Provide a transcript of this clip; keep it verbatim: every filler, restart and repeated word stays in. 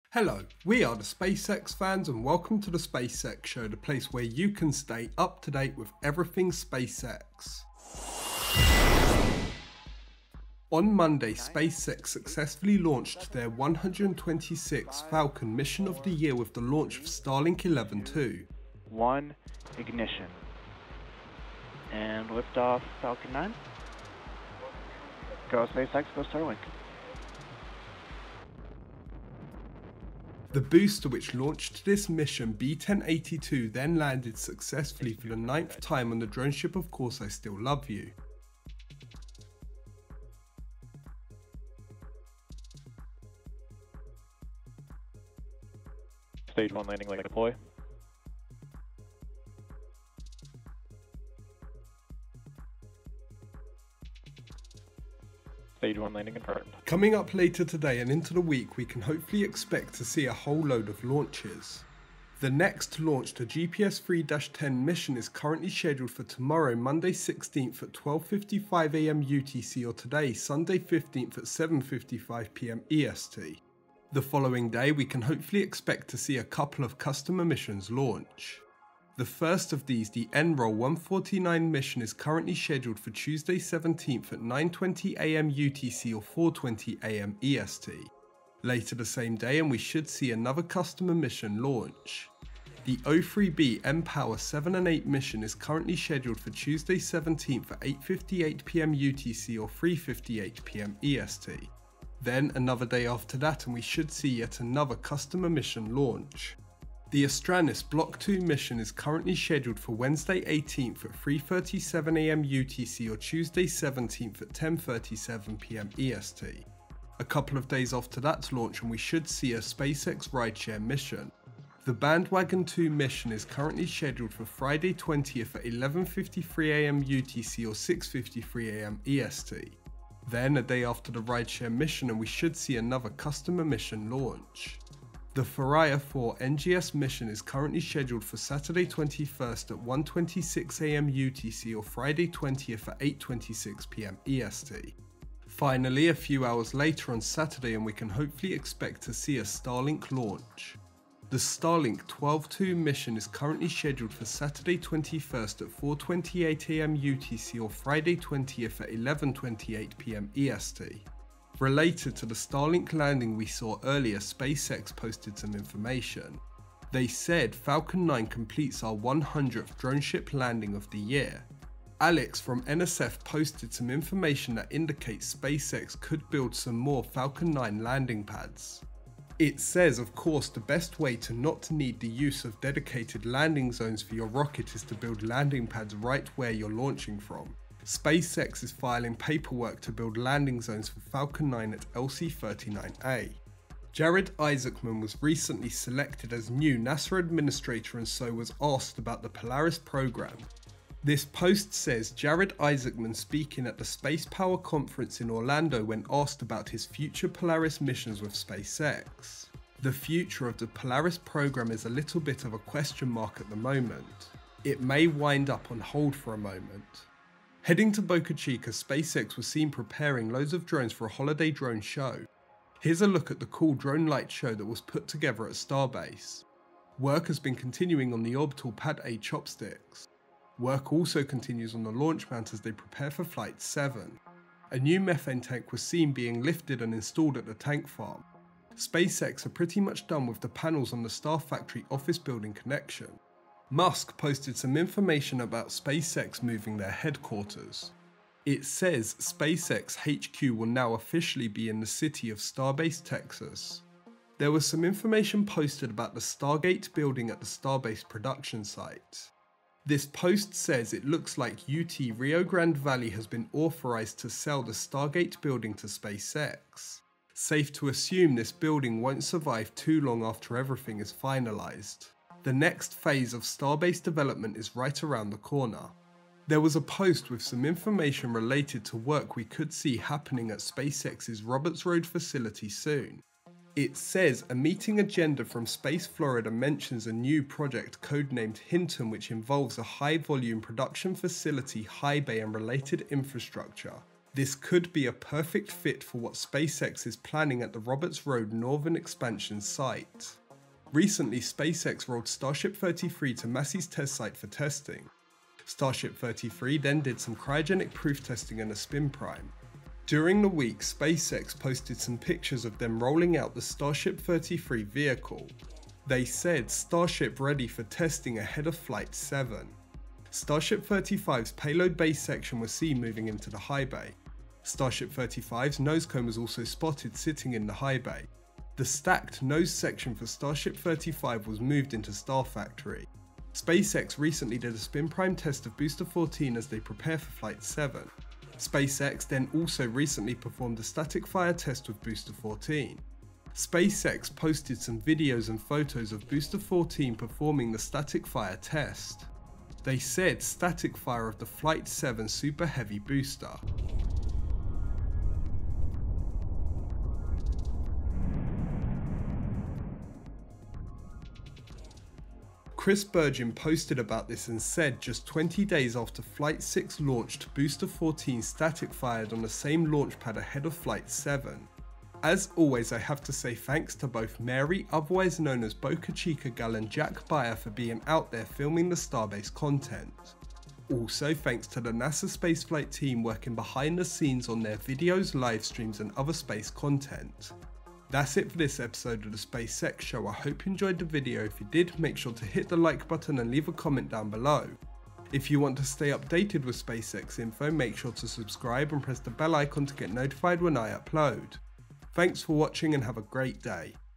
Hello, we are the SpaceX fans and welcome to the SpaceX Show, the place where you can stay up to date with everything SpaceX. On Monday, SpaceX successfully launched their one hundred twenty-sixth Falcon mission of the year with the launch of Starlink eleven two. One, ignition. And liftoff Falcon nine. Go SpaceX, go Starlink. The booster which launched this mission, B ten eighty-two, then landed successfully for the ninth time on the drone ship Of Course I Still Love You. Stage one landing leg deploy. Stage one landing confirmed. Coming up later today and into the week, we can hopefully expect to see a whole load of launches. The next launch, the G P S three dash ten mission, is currently scheduled for tomorrow, Monday sixteenth at twelve fifty-five a m U T C, or today, Sunday fifteenth at seven fifty-five p m E S T. The following day, we can hopefully expect to see a couple of customer missions launch. The first of these, the N R O L one forty-nine mission, is currently scheduled for Tuesday seventeenth at nine twenty a m U T C or four twenty a m E S T. Later the same day, and we should see another customer mission launch. The O three B M-Power seven and eight mission is currently scheduled for Tuesday seventeenth at eight fifty-eight p m U T C or three fifty-eight p m E S T. Then another day after that, and we should see yet another customer mission launch. The Astranis Block two mission is currently scheduled for Wednesday eighteenth at three thirty-seven a m U T C or Tuesday seventeenth at ten thirty-seven p m E S T. A couple of days after that launch, and we should see a SpaceX rideshare mission. The Bandwagon two mission is currently scheduled for Friday twentieth at eleven fifty-three a m U T C or six fifty-three a m E S T. Then a day after the rideshare mission, and we should see another customer mission launch. The Thoriya four N G S mission is currently scheduled for Saturday twenty-first at one twenty-six a m U T C or Friday twentieth at eight twenty-six p m E S T. Finally, a few hours later on Saturday, and we can hopefully expect to see a Starlink launch. The Starlink twelve two mission is currently scheduled for Saturday twenty-first at four twenty-eight a m U T C or Friday twentieth at eleven twenty-eight p m E S T. Related to the Starlink landing we saw earlier, SpaceX posted some information. They said Falcon nine completes our one hundredth drone ship landing of the year. Alex from N S F posted some information that indicates SpaceX could build some more Falcon nine landing pads. It says, of course, the best way to not need the use of dedicated landing zones for your rocket is to build landing pads right where you're launching from. SpaceX is filing paperwork to build landing zones for Falcon nine at L C thirty-nine A. Jared Isaacman was recently selected as new NASA administrator and so was asked about the Polaris program. This post says Jared Isaacman speaking at the Space Power Conference in Orlando when asked about his future Polaris missions with SpaceX. The future of the Polaris program is a little bit of a question mark at the moment. It may wind up on hold for a moment. Heading to Boca Chica, SpaceX was seen preparing loads of drones for a holiday drone show. Here's a look at the cool drone light show that was put together at Starbase. Work has been continuing on the orbital pad A chopsticks. Work also continues on the launch mount as they prepare for Flight seven. A new methane tank was seen being lifted and installed at the tank farm. SpaceX are pretty much done with the panels on the Star Factory office building connection. Musk posted some information about SpaceX moving their headquarters. It says SpaceX H Q will now officially be in the city of Starbase, Texas. There was some information posted about the Stargate building at the Starbase production site. This post says it looks like U T Rio Grande Valley has been authorized to sell the Stargate building to SpaceX. Safe to assume this building won't survive too long after everything is finalized. The next phase of Starbase development is right around the corner. There was a post with some information related to work we could see happening at SpaceX's Roberts Road facility soon. It says a meeting agenda from Space Florida mentions a new project codenamed Hinton, which involves a high volume production facility, high bay and related infrastructure. This could be a perfect fit for what SpaceX is planning at the Roberts Road Northern Expansion site. Recently, SpaceX rolled Starship thirty-three to Massey's test site for testing. Starship thirty-three then did some cryogenic proof testing and a spin prime. During the week, SpaceX posted some pictures of them rolling out the Starship thirty-three vehicle. They said Starship ready for testing ahead of Flight seven. Starship thirty-five's payload bay section was seen moving into the high bay. Starship thirty-five's nose cone was also spotted sitting in the high bay. The stacked nose section for Starship thirty-five was moved into Star Factory. SpaceX recently did a spin prime test of Booster fourteen as they prepare for Flight seven. SpaceX then also recently performed a static fire test with Booster fourteen. SpaceX posted some videos and photos of Booster fourteen performing the static fire test. They said static fire of the Flight seven Super Heavy booster. Chris Burgeon posted about this and said just twenty days after Flight six launched, Booster fourteen static fired on the same launch pad ahead of Flight seven. As always, I have to say thanks to both Mary, otherwise known as Boca Chica gal, and Jack Bayer for being out there filming the Starbase content. Also thanks to the NASA spaceflight team working behind the scenes on their videos, live streams and other space content. That's it for this episode of the SpaceX Show. I hope you enjoyed the video. If you did, make sure to hit the like button and leave a comment down below. If you want to stay updated with SpaceX info, make sure to subscribe and press the bell icon to get notified when I upload. Thanks for watching and have a great day.